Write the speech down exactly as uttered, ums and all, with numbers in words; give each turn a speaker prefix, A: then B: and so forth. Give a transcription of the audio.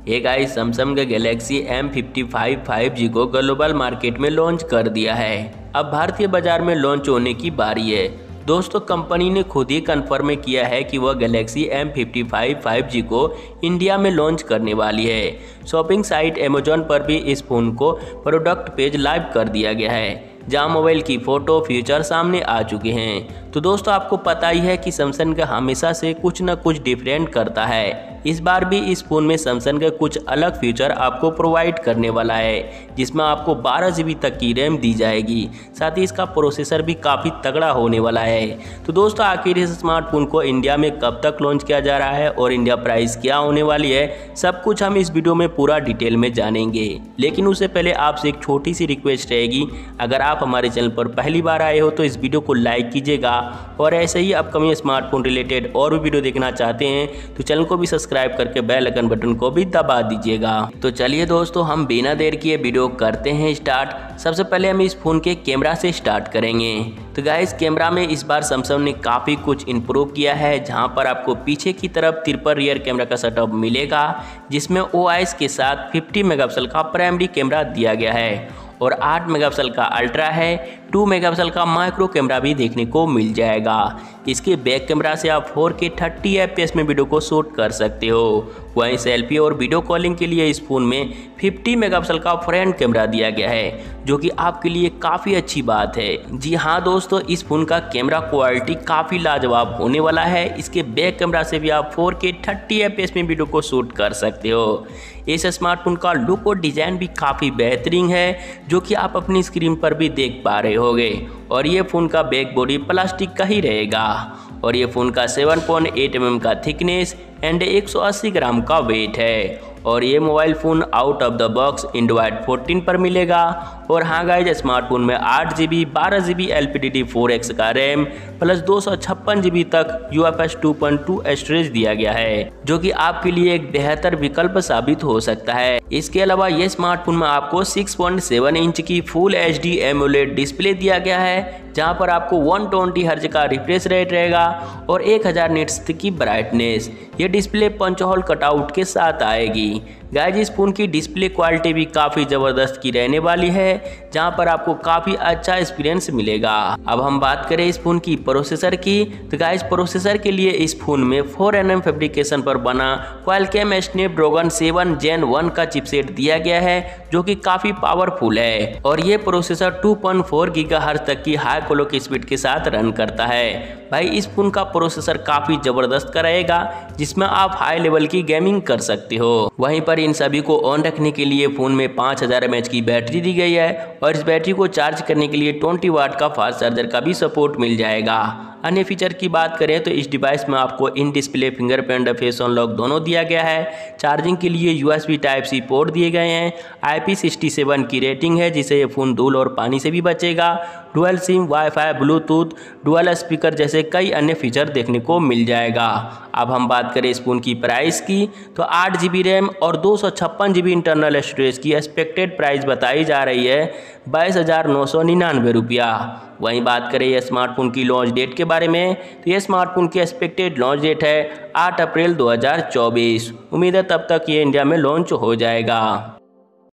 A: ये guys Samsung के Galaxy M fifty five five G को ग्लोबल मार्केट में लॉन्च कर दिया है। अब भारतीय बाजार में लॉन्च होने की बारी है। दोस्तों कंपनी ने खुद ही कंफर्म किया है कि वह Galaxy M fifty five five G को इंडिया में लॉन्च करने वाली है। शॉपिंग साइट अमेजॉन पर भी इस फोन को प्रोडक्ट पेज लाइव कर दिया गया है, जहां मोबाइल की फोटो फीचर सामने आ चुके हैं। तो दोस्तों आपको पता ही है कि सैमसंग का हमेशा से कुछ न कुछ डिफरेंट करता है। इस बार भी इस फोन में सैमसंग के कुछ अलग फीचर आपको प्रोवाइड करने वाला है, जिसमें आपको बारह जी बी तक की रैम दी जाएगी। साथ ही इसका प्रोसेसर भी काफ़ी तगड़ा होने वाला है। तो दोस्तों आखिर इस स्मार्टफोन को इंडिया में कब तक लॉन्च किया जा रहा है और इंडिया प्राइस क्या होने वाली है, सब कुछ हम इस वीडियो में पूरा डिटेल में जानेंगे। लेकिन उससे पहले आपसे एक छोटी सी रिक्वेस्ट रहेगी, अगर आप हमारे चैनल पर पहली बार आए हो तो इस वीडियो को लाइक कीजिएगा, और ऐसे ही अपकमिंग स्मार्टफोन रिलेटेड और भी वीडियो देखना चाहते हैं तो चैनल को भी सब्सक्राइब करके बेल आइकन बटन को भी दबा दीजिएगा। तो चलिए दोस्तों हम बिना देर किए वीडियो करते हैं स्टार्ट। सबसे पहले हम इस फोन के कैमरा से स्टार्ट करेंगे। तो गाइस कैमरा में इस बार सैमसंग ने काफ़ी कुछ इम्प्रूव किया है, जहां पर आपको पीछे की तरफ तिरपन रियर कैमरा का सेटअप मिलेगा, जिसमें ओ आई एस के साथ पचास मेगापिक्सल का प्राइमरी कैमरा दिया गया है और आठ मेगापिक्सल का अल्ट्रा है। दो मेगापिक्सल का माइक्रो कैमरा भी देखने को मिल जाएगा। इसके बैक कैमरा से आप four K thirty F P S में वीडियो को शूट कर सकते हो। वहीं सेल्फी और वीडियो कॉलिंग के लिए इस फोन में पचास मेगापिक्सल का फ्रंट कैमरा दिया गया है, जो कि आपके लिए काफ़ी अच्छी बात है। जी हाँ दोस्तों, इस फोन का कैमरा क्वालिटी काफ़ी लाजवाब होने वाला है। इसके बैक कैमरा से भी आप four K thirty F P S में वीडियो को शूट कर सकते हो। इस स्मार्टफोन का लुक और डिज़ाइन भी काफ़ी बेहतरीन है, जो कि आप अपनी स्क्रीन पर भी देख पा रहे होंगे। और ये फ़ोन का बैक बॉडी प्लास्टिक का ही रहेगा और ये फ़ोन का seven point eight M M का थिकनेस एंड एक सौ अस्सी ग्राम का वेट है। और ये mobile phone out of the box Android fourteen पर मिलेगा। और हाँ गाइस, स्मार्टफोन में आठ जी बी बारह G B L P D D four X का रैम प्लस दो सौ छप्पन जी बी तक U F S two point two storage दिया गया है, जो कि आपके लिए एक बेहतर विकल्प साबित हो सकता है। इसके अलावा ये स्मार्टफोन में आपको सिक्स पॉइंट सेवन इंच की full H D AMOLED display दिया गया है, जहां पर आपको वन ट्वेंटी हर्ट्ज का रिफ्रेश रेट रहेगा और एक हज़ार निट्स की ब्राइटनेस। ये डिस्प्ले पंच होल कटआउट के साथ आएगी। गाइस इस फोन की डिस्प्ले क्वालिटी भी काफ़ी ज़बरदस्त की रहने वाली है, जहां पर आपको काफ़ी अच्छा एक्सपीरियंस मिलेगा। अब हम बात करें इस फोन की प्रोसेसर की, तो गाइस प्रोसेसर के लिए इस फोन में फोर एन एम फैब्रिकेशन पर बना Qualcomm Snapdragon seven gen one का चिपसेट दिया गया है, जो कि काफ़ी पावरफुल है। और ये processor two point four gigahertz तक की हाई क्लॉक स्पीड के साथ रन करता है। भाई इस फोन का प्रोसेसर काफ़ी ज़बरदस्त का रहेगा, जिसमें आप हाई लेवल की गेमिंग कर सकते हो। वहीं पर इन सभी को ऑन रखने के लिए फ़ोन में पाँच हज़ार एम एच की बैटरी दी गई है और इस बैटरी को चार्ज करने के लिए बीस वाट का फास्ट चार्जर का भी सपोर्ट मिल जाएगा। अन्य फीचर की बात करें तो इस डिवाइस में आपको in display fingerprint face unlock दोनों दिया गया है। चार्जिंग के लिए U S B type C port दिए गए हैं। आई पी सिक्सटी सेवन की रेटिंग है, जिससे ये फ़ोन धूल और पानी से भी बचेगा। Dual SIM, WiFi, Bluetooth, dual speaker जैसे कई अन्य फीचर देखने को मिल जाएगा। अब हम बात करें इस फोन की प्राइस की, तो आठ जी बी रैम और दो सौ छप्पन जी बी इंटरनल स्टोरेज की एक्सपेक्टेड प्राइस बताई जा रही है बाईस हज़ार नौ सौ निन्यानवे रुपया। वहीं बात करें यह स्मार्टफोन की लॉन्च डेट के बारे में, तो यह स्मार्टफोन की एक्सपेक्टेड लॉन्च डेट है आठ अप्रैल दो हज़ार चौबीस। उम्मीद है तब तक ये इंडिया में लॉन्च हो जाएगा।